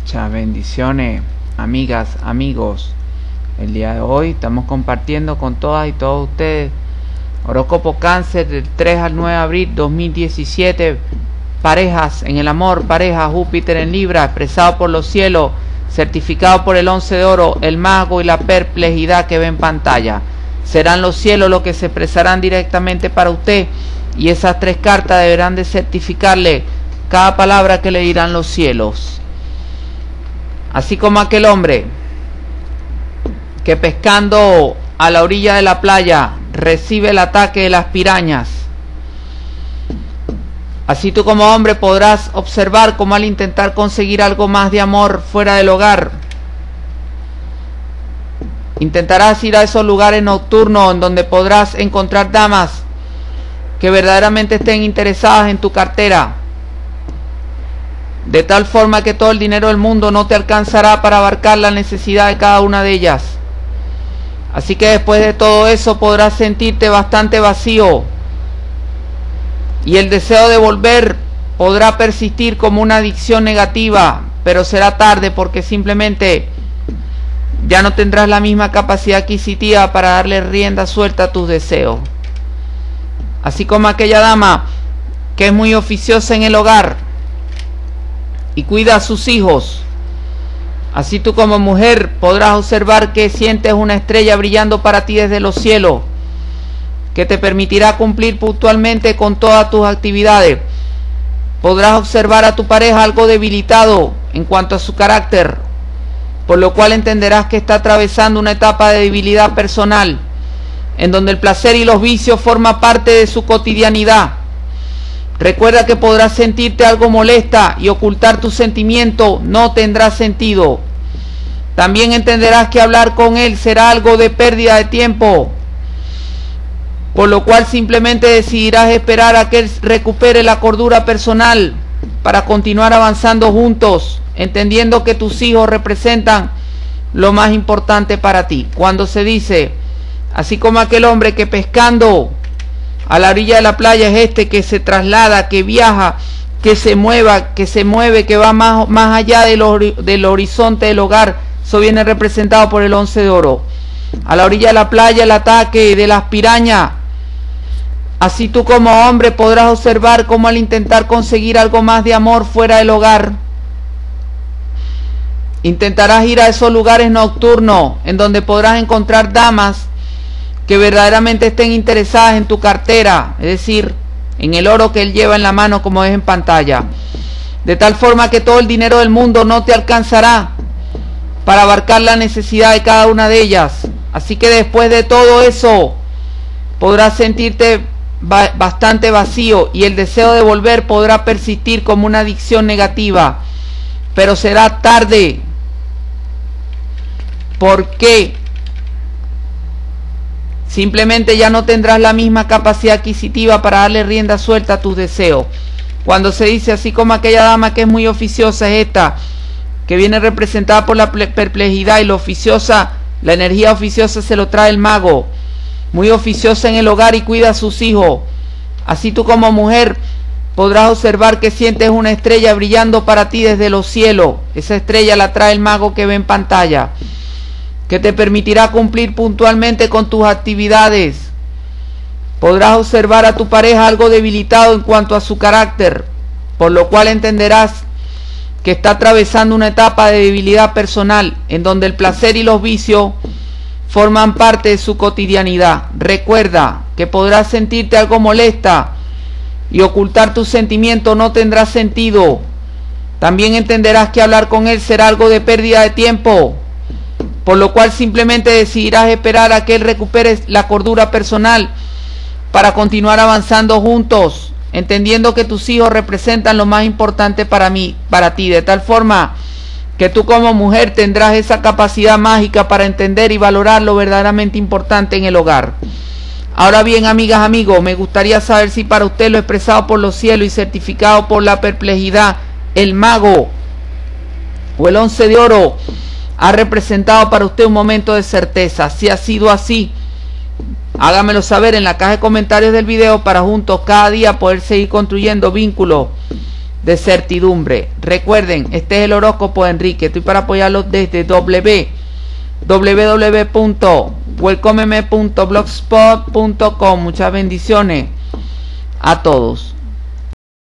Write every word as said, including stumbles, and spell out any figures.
Muchas bendiciones, amigas, amigos. El día de hoy estamos compartiendo con todas y todos ustedes horóscopo Cáncer del tres al nueve de abril dos mil diecisiete. Parejas en el amor, pareja Júpiter en Libra, expresado por los cielos, certificado por el once de oro, el mago y la perplejidad que ve en pantalla. Serán los cielos los que se expresarán directamente para usted, y esas tres cartas deberán de certificarle cada palabra que le dirán los cielos. Así como aquel hombre que pescando a la orilla de la playa recibe el ataque de las pirañas, así tú como hombre podrás observar cómo al intentar conseguir algo más de amor fuera del hogar, intentarás ir a esos lugares nocturnos en donde podrás encontrar damas que verdaderamente estén interesadas en tu cartera, de tal forma que todo el dinero del mundo no te alcanzará para abarcar la necesidad de cada una de ellas. Así que después de todo eso podrás sentirte bastante vacío, y el deseo de volver podrá persistir como una adicción negativa, pero será tarde, porque simplemente ya no tendrás la misma capacidad adquisitiva para darle rienda suelta a tus deseos. Así como aquella dama que es muy oficiosa en el hogar y cuida a sus hijos, así tú como mujer podrás observar que sientes una estrella brillando para ti desde los cielos, que te permitirá cumplir puntualmente con todas tus actividades. Podrás observar a tu pareja algo debilitado en cuanto a su carácter, por lo cual entenderás que está atravesando una etapa de debilidad personal, en donde el placer y los vicios forman parte de su cotidianidad. Recuerda que podrás sentirte algo molesta y ocultar tu sentimiento no tendrá sentido. También entenderás que hablar con él será algo de pérdida de tiempo, por lo cual simplemente decidirás esperar a que él recupere la cordura personal para continuar avanzando juntos, entendiendo que tus hijos representan lo más importante para ti. Cuando se dice, así como aquel hombre que pescando a la orilla de la playa es este que se traslada, que viaja, que se mueva, que se mueve, que va más, más allá del, hori del horizonte del hogar. Eso viene representado por el once de oro. A la orilla de la playa el ataque de las pirañas. Así tú como hombre podrás observar cómo al intentar conseguir algo más de amor fuera del hogar, intentarás ir a esos lugares nocturnos en donde podrás encontrar damas que verdaderamente estén interesadas en tu cartera, es decir, en el oro que él lleva en la mano, como ves en pantalla, de tal forma que todo el dinero del mundo no te alcanzará para abarcar la necesidad de cada una de ellas. Así que después de todo eso podrás sentirte bastante vacío, y el deseo de volver podrá persistir como una adicción negativa, pero será tarde, porque simplemente ya no tendrás la misma capacidad adquisitiva para darle rienda suelta a tus deseos. Cuando se dice así como aquella dama que es muy oficiosa, es esta que viene representada por la perplejidad, y la oficiosa, la energía oficiosa se lo trae el mago, muy oficiosa en el hogar y cuida a sus hijos. Así tú como mujer podrás observar que sientes una estrella brillando para ti desde los cielos. Esa estrella la trae el mago que ve en pantalla, que te permitirá cumplir puntualmente con tus actividades. Podrás observar a tu pareja algo debilitado en cuanto a su carácter, por lo cual entenderás que está atravesando una etapa de debilidad personal, en donde el placer y los vicios forman parte de su cotidianidad. Recuerda que podrás sentirte algo molesta y ocultar tus sentimientos no tendrá sentido. También entenderás que hablar con él será algo de pérdida de tiempo, por lo cual simplemente decidirás esperar a que él recupere la cordura personal para continuar avanzando juntos, entendiendo que tus hijos representan lo más importante para mí, para ti, de tal forma que tú como mujer tendrás esa capacidad mágica para entender y valorar lo verdaderamente importante en el hogar. Ahora bien, amigas, amigos, me gustaría saber si para usted lo expresado por los cielos y certificado por la perplejidad, el mago o el once de oro ha representado para usted un momento de certeza. Si ha sido así, hágamelo saber en la caja de comentarios del video para juntos cada día poder seguir construyendo vínculos de certidumbre. Recuerden, este es el horóscopo de Enrique. Estoy para apoyarlos desde w w w punto welcomeme punto blogspot punto com. Muchas bendiciones a todos.